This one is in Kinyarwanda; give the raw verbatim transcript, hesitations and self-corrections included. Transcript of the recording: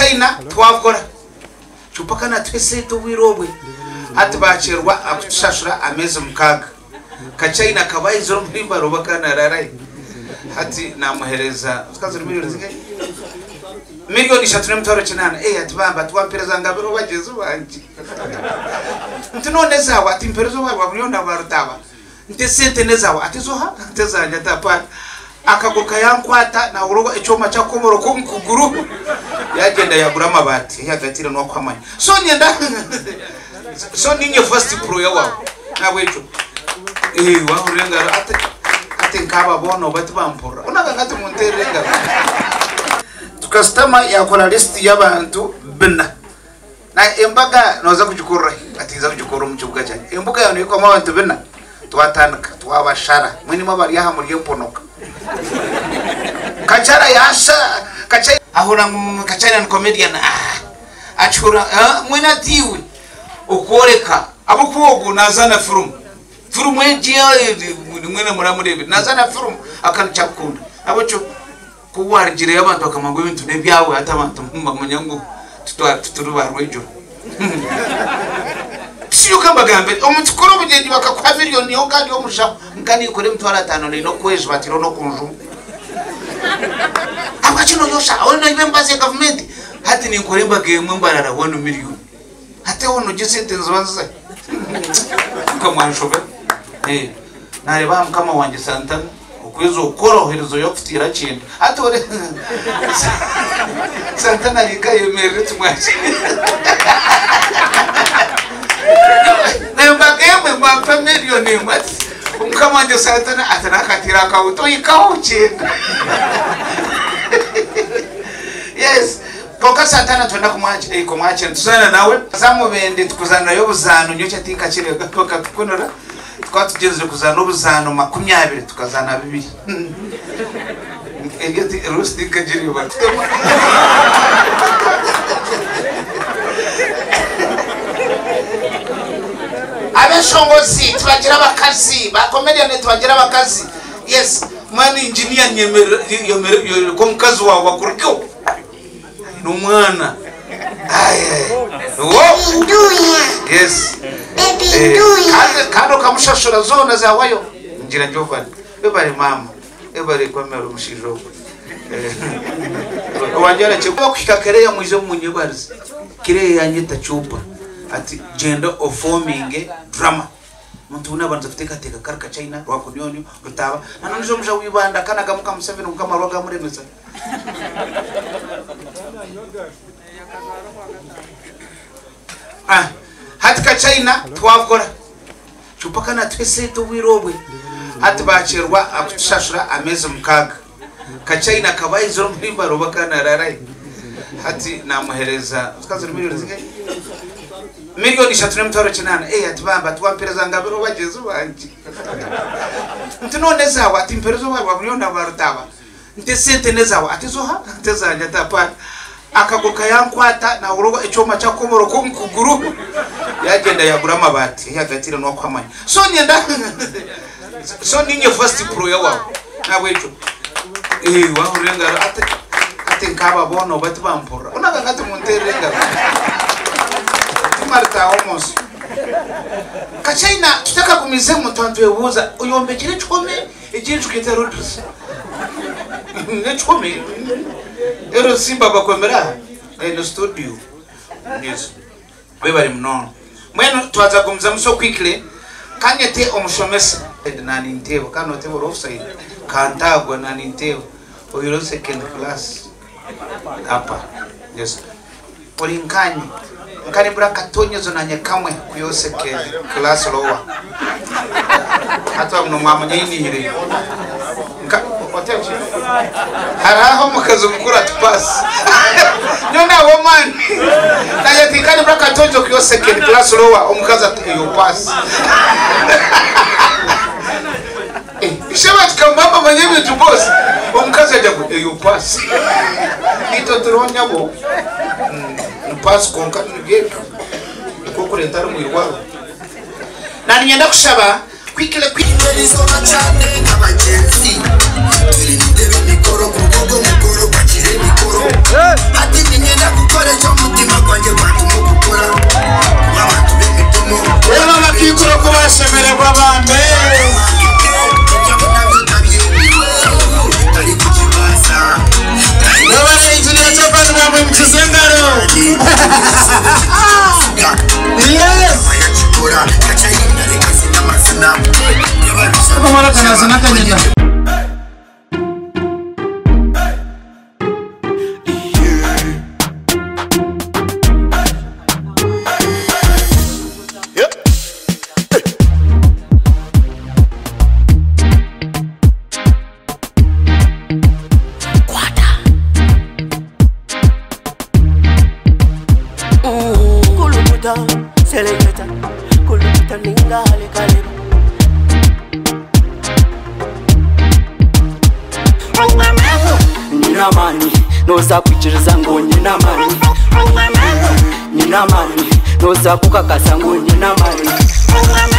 Kachaina twakora chupaka na twese tuwirobwe hati bacherwa akushashura ameze mukaga Kachaina kabayizo mpimba robaka na rarai hati namuhereza tukazo miliyoni zingahe miliyoni eshatu n'emitwaro kinana eh ati bamba twampereza ngabiro bageze banje ntinone zawa ati mperezo baba buriona barutaba nte sente nezawa ati zoha tezanya tapa akagoka yankwata na urugo icoma cya komoro ko Kuguru yagenda yagura Amabati yagatira no kwamanya so nyenda so ninye first pro yawa nabwecho eh wahurenga ati ati nkaba bono bati bampora unaga ngati munterenga tukastama yakora list y'abantu bina na embaga noza kujukura atiza kujukura mu kibuga cyane embuga yano yiko abantu bina twatandika twabashara mwini mabari yaha muri yemponoka Kachara yasha Kachaina ahura Kachaina comedian achura mwina tiwi ukoreka abukogo nazana film film ejiya mwina muramurebe nazana film akanchakunda abacho kuwarjire yabantu akamango ibintu nebyawe atabantu mbamunyango tutwa tuturubarwejo siyo kambagambe omutukoro bugendi bakakwa miliyoni yo kandi yo musha ngani ikore mutwara atano no kwezi batiro no kunju abachino yosha ona ibembaze government hati ni ikore mbagemo mbarara one million hati ono gisente nzwanze kamwanshobe eh nareba kama wanje santa ukwezo ukoroherezo yo kutira kintu atore santa nalika yemeretse mwachi Nembageme mwa familia ni mwati umkama ndio satana atanakatira kauto ikauchenda yes poka satana twenda kumwacha eh kumwacha tusana nawe zamu bende tukuzana yo buzano nyocha tika kire gatoka tukonora twatugeze kuzana obuzano makumyabiri tukazana bibiri egeti rusti kajiri ba abeshongozi twagira bakazi ba comedian twagira bakazi yes mani engineer nyemere yomere ko mukazi wawe bakuriko no mwana aye wo nduya yes baby nduya kando kamushashura zona za wayo ngira Jovan ebare mama ebare kwamero mushijo wanjara cheko kikakere ya mwizo munyebarize kire yanyita chupa ati gender of forming drama muntu unabanza kuteka teka karka China rwako nyonyo rutaba nanonizo mja wibanda kana gamuka museveni ukama rwaga muremeza ah hati Kachaina twakora chupaka na twese tuwirobwe hati bacherwa akushashura ameze mukaga Kachaina kabayizo mpimba robaka na rarai hati namuhereza tukazo miliyoni zingahe miliyoni eshatu n'emitwaro kinana eh ati bamba twampereza ngabiro bageze banje ntinone zawa ati mperezo baba buriona barutaba nte sente nezawa ati zoha tezanya tapa akagoka yankwata na urugo icoma cya komoro ko Kuguru yagenda yagura Amabati yagatira no kwamanya so nyenda so ninye first pro yawa nabwecho eh wahurenga ati ati nkaba bono bati bampora unaga ngati munterenga Marta almost Kachaina tutaka kumize mutantu yebuza uyombekire chome ejinju kiterodus ne chome ero simba bakwemera eno studio yes bebari mnono mweno twaza kumza muso quickly kanyete omushomesa nani ntebo kano tebo offside kantagwa nani ntebo oyiro second class hapa yes polinkani Nkani bura katonyo zonanye kamwe kuyose ke class lower hata mno mama nyini hire nka otechi haraho mukazo mukura tupasi nyona woman na yati kani bura katonyo kuyose ke class lower omukaza yo pass eh ishaba tukamama manyemi tu boss omukaza jabu yo pass ito turonya bo pass konka ngeto koko rentaro mwirwabo nani nyenda kushaba kwikile kwikile zona cyane n'abagenzi turi ndebe mikoro kugogo mukoro bakire mikoro ati nyenda gukora sanaka nyenda. Selecta, kuluta ningale kale. Nina mani, noza kuchiriza ngo nina mani. Nina mani, noza kukakasa ngo nina mani.